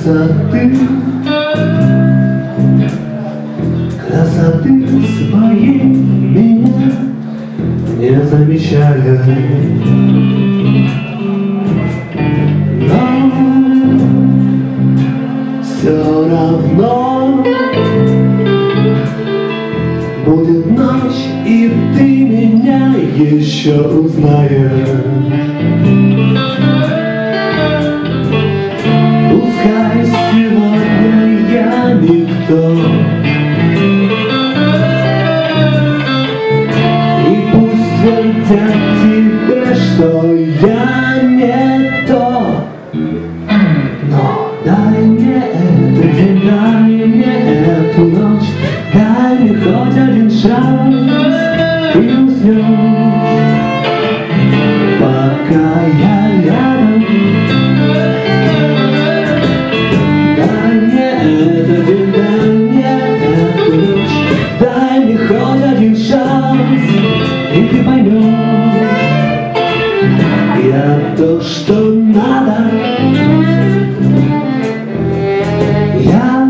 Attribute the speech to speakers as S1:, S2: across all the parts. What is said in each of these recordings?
S1: красоты, красоты своей меня не замечая. Но все равно будет ночь, и ты меня еще узнаешь. Пускай сегодня я никто, и пусть твердят тебе, что я не то, но дай мне этот день, дай мне эту ночь, дай мне хоть один шанс, ты уснешь, пока я рядом. Дай мне этот день, дай мне эту ночь, дай мне хоть один шанс, и ты поймешь, я то, что надо. Я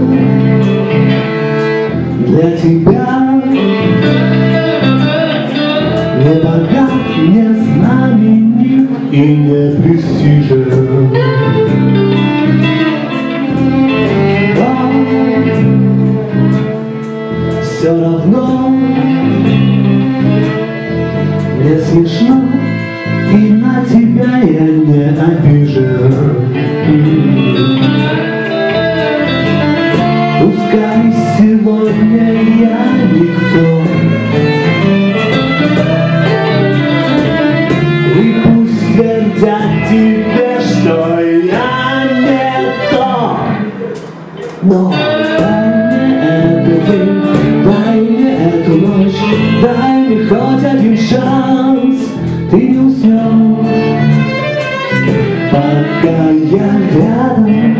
S1: для тебя не богат, не знаменит и не престижен. Но все равно мне смешно, и на тебя я не обижен. Пускай сегодня я никто, и пусть твердят тебе, что я не то, но дай мне этот день, дай мне эту ночь, дай мне хоть один шанс, ты не уснешь, пока я рядом.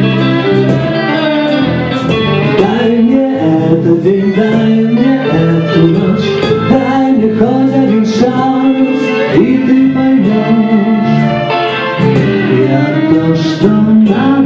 S1: Дай мне этот день, дай мне эту ночь, дай мне хоть один шанс, и ты поймешь, я то, что надо.